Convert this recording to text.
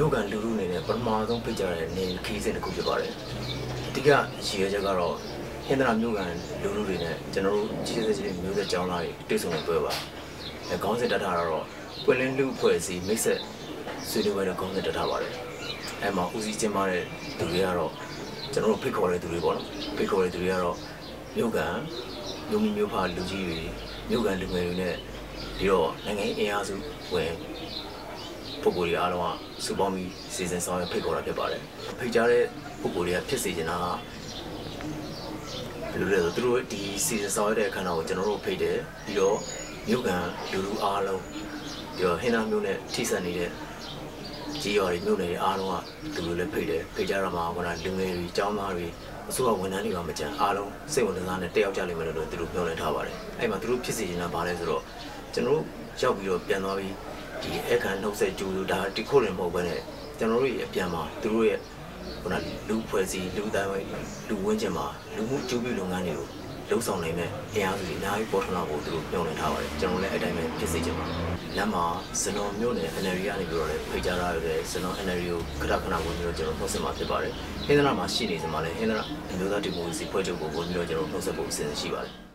မျိုးကန်လူလူနေနဲ့ပထမဆုံးဖိတ်ကြတဲ့နေခီးစဉ်တစ်ခုဖြစ်ပါတယ်အဓိကရည်ရွယ်ချက်ကတော့ဟင်္ဒရာမျိုးကန်လူလူတွေနဲ့ကျွန်တော်တို့ကြီးစကြီးမျိုးဆက်ကျောင်းသားတွေတွေ့ဆုံနေပွဲပါခေါင်းစဉ်တက်ထားတော့ပွင့်လင်းလူဖွဲ့စည်းမိတ်ဆက်ဆွေးနွေးပွဲတဲ့ခေါင်းစဉ်တက်ထားပါတယ်အဲ့မှာဦးစီးကျင်းပတဲ့သူတွေကတော့ကျွန်တော်တို့ဖိတ်ခေါ်တဲ့သူတွေပေါ့နော်ဖိတ်ခေါ်တဲ့သူတွေကတော့မျိုးကန်မျိုးမီမျိုးဖာလူကြီးတွေမျိုးကန်လူငယ်တွေနဲ့ပြီးတော့နိုင်ငံအင်အားစုဝင်ပုဂ္ဂိုလ်တွေအားလုံးကစုပေါင်းပြီးစီစဉ်ဆောင်ရွက်ဖိတ်ခေါ်တာဖြစ်ပါတယ်ဖိတ်ကြားတဲ့ပုဂ္ဂိုလ်တွေကဖြစ်စေချင်တာကဘယ်လိုလဲဆိုသူတို့ဒီစီစဉ်ဆောင်ရွက်တဲ့အခမ်းအနားကိုကျွန်တော်တို့ဖိတ်တယ်ပြီးတော့မြို့ကန်လူလူအားလုံးပြီးတော့ဟင်းသားမျိုးနဲ့ထိစပ်နေတဲ့ကြီးရွာတွေမြို့နယ်တွေအားလုံးကသူတို့လည်းဖိတ်တယ်ဖိတ်ကြတော့မှခုနလူငယ်တွေကျောင်းသားတွေအစိုးရဝန်ထမ်းတွေကမကြမ်းအားလုံးစိတ်ဝင်စားနဲ့တက်ရောက်ကြလိမ့်မယ်လို့သူတို့ပြောနေထားပါတယ်အဲ့မှာသူတို့ဖြစ်စေချင်တာဘာလဲဆိုတော့ကျွန်တော်တို့ရောက်ပြီးတော့ပြန်သွားပြီးဒီအခမ်းနှုတ်ဆက်ကြိုးဒါဒီခုရင်မဟုတ်ဘဲနဲ့ကျွန်တော်တို့ရဲ့အပြန်မှာသူတို့ရဲ့ခုနလူဖွဲ့စည်းလူတိုင်းဝိုင်းလူဝန်းကျင်မှာလူမှုကျိုးပြုလုပ်ငန်းတွေကိုလှုပ်ဆောင်နိုင်တဲ့တရားစုတွေအများကြီးပေါ်ထွန်းလာဖို့သူတို့ပြောနေထားပါတယ်ကျွန်တော်လည်းအဲ့တိုင်းပဲဖြစ်စေချင်ပါလမ်းမှာစနုံမျိုးနဲ့ NLD ကနေပြီးတော့လည်းဖိတ်ကြားထားရတဲ့စနုံ NLD ကိုခဏခဏဝင်ပြီးတော့ကျွန်တော်နှုတ်ဆက်မှာဖြစ်ပါတယ်ဟင်္ဒရာမှာရှိနေစမှာလည်းဟင်္ဒရာအမျိုးသားဒီမိုကရေစီဖွဲ့ချုပ်ကိုဝင်ပြီးတော့ကျွန်တော်နှုတ်ဆက်ဖို့အစီအစဉ်ရှိပါတယ်